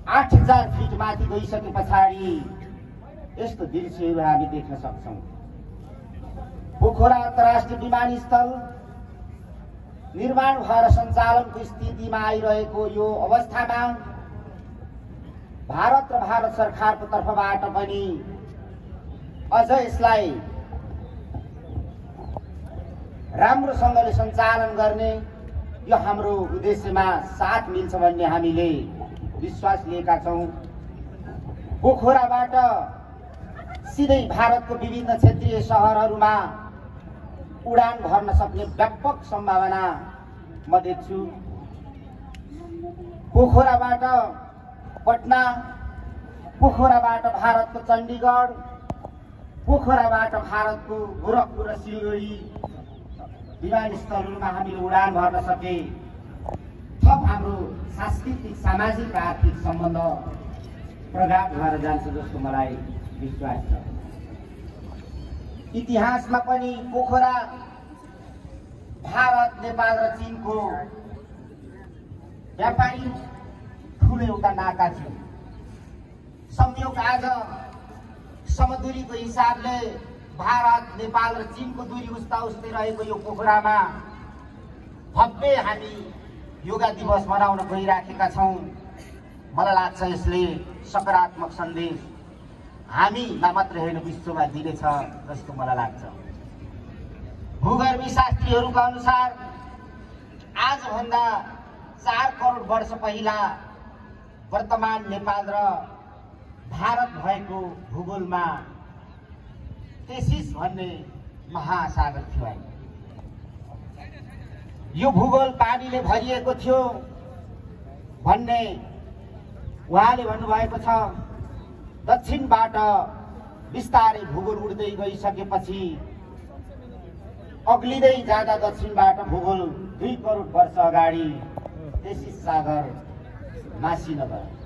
8000 fit माथि गइसके पछाडि यस्तो दृश्यहरू हामी देख्न सक्छौं। पोखरा अन्तर्राष्ट्रिय विमानस्थल निर्माण भएर सञ्चालनको स्थितिमा आइरहेको यो अवस्थामा भारत र भारत सरकारको तर्फबाट पनि अझ यसलाई राम्रोसँगले सञ्चालन गर्ने यो हाम्रो उद्देश्यमा साथ मिल्छ भन्ने हामीले विश्वास लिएका छौं। पोखराबाट सिधै भारतको विभिन्न क्षेत्रीय शहरहरूमा उडान भर्न सक्ने व्यापक सम्भावना म देख्छु। पोखराबाट पटना, पोखराबाट भारतको चण्डीगढ, पोखराबाट भारतको गोरखपुर र सिलगढी विमानस्थलहरूमा हामीले उडान भर्न सके थप हाम्रो सांस्कृतिक, सामाजिक र आर्थिक सम्बन्ध प्रगाढ भएर जान्छ जस्तो मलाई विश्वास छ। इतिहासमा पनि पोखरा भारत, नेपाल र चीनको व्यापारिक ठुलो एउटा नाका थियो। संयोग आज समदूरीको हिसाबले भारत, नेपाल र चीनको दूरी उस्ता उस्तै रहेको यो पोखरामा भव्य हामी योगा दिवस मनाउन गइराखेका छौं। मलाई लाग्छ यसले सकारात्मक सन्देश हामीमा मात्र होइन विश्वमा दिनेछ जस्तो मलाई लाग्छ। भूगर्भी शास्त्रीहरूका अनुसार आजभन्दा 4 करोड वर्ष पहिला वर्तमान नेपाल र भारत भएको भूगोलमा तेसिस भन्ने महासागर थियो। यो भूगोल पानीले भरिएको थियो भन्ने उहाँले भन्नुभएको छ। दक्षिणबाट बिस्तारै भूगोल उड्दै गइसकेपछि अग्लिँदै जाँदा दक्षिणबाट भूगोल 2 करोड वर्ष अगाडि तेसिस सागर मासिन गयो।